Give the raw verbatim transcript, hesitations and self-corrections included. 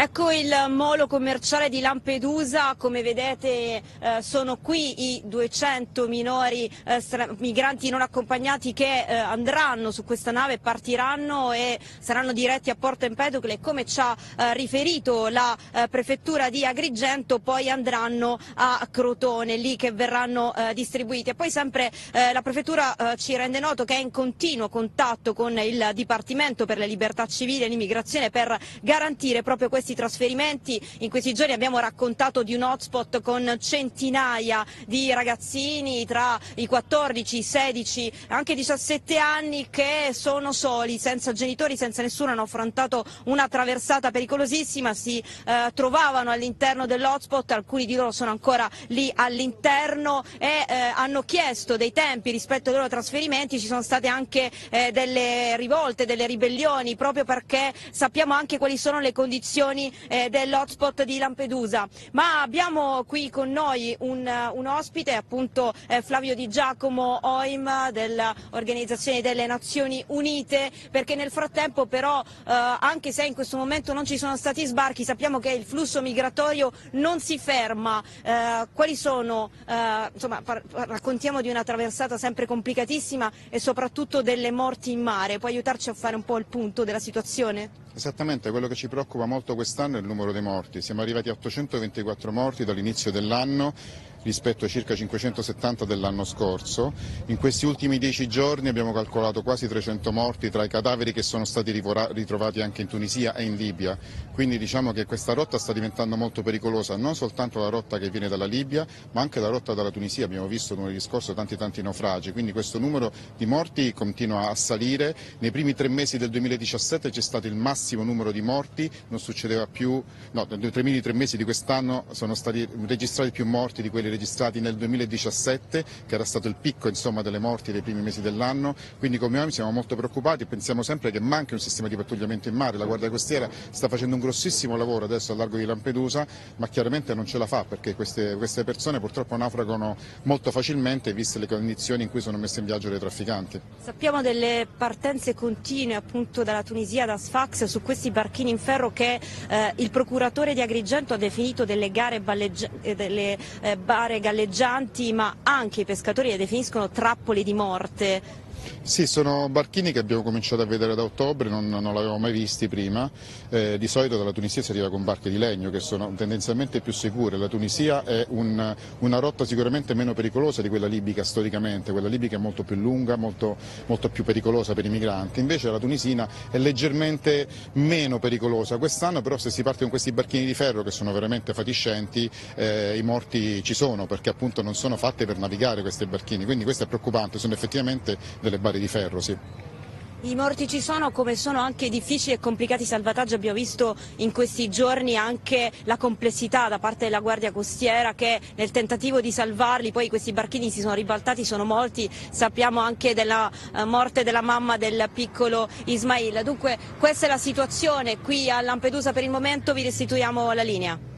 Ecco il molo commerciale di Lampedusa, come vedete eh, sono qui i duecento minori eh, migranti non accompagnati che eh, andranno su questa nave, partiranno e saranno diretti a Porto Empedocle. Come ci ha eh, riferito la eh, prefettura di Agrigento, poi andranno a Crotone, lì che verranno eh, distribuiti. E poi sempre eh, la prefettura eh, ci rende noto che è in continuo contatto con il Dipartimento per le Libertà Civili e l'Immigrazione per garantire proprio questi trasferimenti. In questi giorni abbiamo raccontato di un hotspot con centinaia di ragazzini tra i quattordici, i sedici, anche diciassette anni che sono soli, senza genitori, senza nessuno, hanno affrontato una traversata pericolosissima, si eh, trovavano all'interno dell'hotspot, alcuni di loro sono ancora lì all'interno e eh, hanno chiesto dei tempi rispetto ai loro trasferimenti. Ci sono state anche eh, delle rivolte, delle ribellioni, proprio perché sappiamo anche quali sono le condizioni Eh, dell'hotspot di Lampedusa. Ma abbiamo qui con noi un, un ospite, appunto eh, Flavio Di Giacomo O I M dell'Organizzazione delle Nazioni Unite, perché nel frattempo però eh, anche se in questo momento non ci sono stati sbarchi, sappiamo che il flusso migratorio non si ferma. Eh, quali sono, eh, insomma, par raccontiamo di una traversata sempre complicatissima e soprattutto delle morti in mare. Puoi aiutarci a fare un po' il punto della situazione? Esattamente, quello che ci preoccupa molto quest'anno è il numero dei morti. Siamo arrivati a ottocentoventiquattro morti dall'inizio dell'anno rispetto ai circa cinquecentosettanta dell'anno scorso. In questi ultimi dieci giorni abbiamo calcolato quasi trecento morti tra i cadaveri che sono stati ritrovati anche in Tunisia e in Libia. Quindi diciamo che questa rotta sta diventando molto pericolosa, non soltanto la rotta che viene dalla Libia, ma anche la rotta dalla Tunisia. Abbiamo visto lunedì scorso tanti tanti naufragi, quindi questo numero di morti continua a salire. Nei primi tre mesi del duemiladiciassette c'è stato il massimo numero di morti, non succedeva più, no, nei primi tre mesi di quest'anno sono stati registrati più morti di quelli registrati nel duemiladiciassette, che era stato il picco insomma, delle morti dei primi mesi dell'anno. Quindi come O I M siamo molto preoccupati e pensiamo sempre che manchi un sistema di pattugliamento in mare. La Guardia Costiera sta facendo un grossissimo lavoro adesso al largo di Lampedusa, ma chiaramente non ce la fa perché queste, queste persone purtroppo naufragano molto facilmente viste le condizioni in cui sono messe in viaggio dai trafficanti. Sappiamo delle partenze continue appunto dalla Tunisia, da Sfax, su questi barchini in ferro che eh, il procuratore di Agrigento ha definito delle gare balleggianti, delle eh, bare galleggianti, ma anche i pescatori le definiscono trappole di morte. Sì, sono barchini che abbiamo cominciato a vedere da ottobre, non, non l'avevamo mai visti prima. Eh, di solito dalla Tunisia si arriva con barche di legno che sono tendenzialmente più sicure. La Tunisia è un, una rotta sicuramente meno pericolosa di quella libica storicamente, quella libica è molto più lunga, molto, molto più pericolosa per i migranti, invece la tunisina è leggermente meno pericolosa. Quest'anno però se si parte con questi barchini di ferro che sono veramente fatiscenti, eh, i morti ci sono perché appunto non sono fatte per navigare questi barchini, quindi questo è preoccupante, sono effettivamente delle bare di ferro, sì. I morti ci sono, come sono anche difficili e complicati i salvataggi. Abbiamo visto in questi giorni anche la complessità da parte della Guardia Costiera che nel tentativo di salvarli, poi questi barchini si sono ribaltati, sono molti, sappiamo anche della uh, morte della mamma del piccolo Ismail. Dunque questa è la situazione qui a Lampedusa per il momento, vi restituiamo la linea.